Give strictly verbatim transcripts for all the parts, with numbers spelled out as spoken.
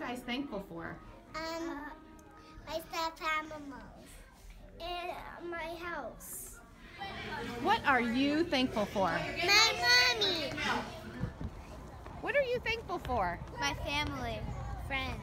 guys thankful for? Um, my stuffed animals. And my house. What are you thankful for? My mommy. What are you thankful for? My family. Friends.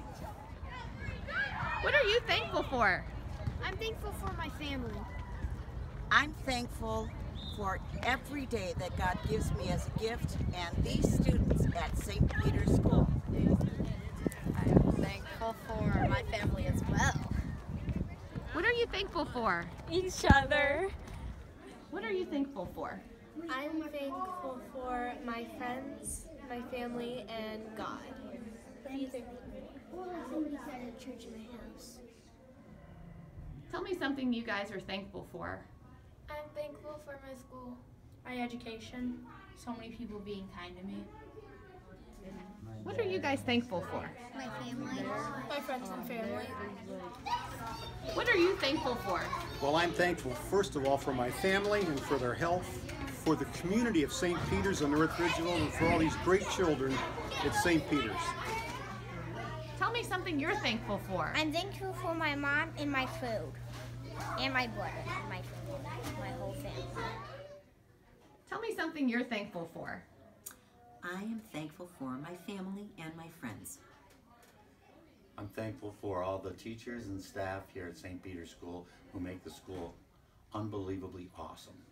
What are you thankful for? I'm thankful for my family. I'm thankful for every day that God gives me as a gift and these students at Saint Peter's School. I'm thankful for my family as well. What are you thankful for? Each other. What are you thankful for? I'm thankful for my friends, my family, and God. What are you thankful for? Somebody's at a church in my house. Tell me something you guys are thankful for. I'm thankful for my school. My education. So many people being kind to me. What are you guys thankful for? My family. My friends and family. What are you thankful for? Well, I'm thankful, first of all, for my family and for their health, for the community of Saint Peter's and North Ridgeville, and for all these great children at Saint Peter's. Tell me something you're thankful for. I'm thankful for my mom and my food. And my brother and my family. My whole family. Tell me something you're thankful for. I am thankful for my family and my friends. I'm thankful for all the teachers and staff here at Saint Peter's School who make the school unbelievably awesome.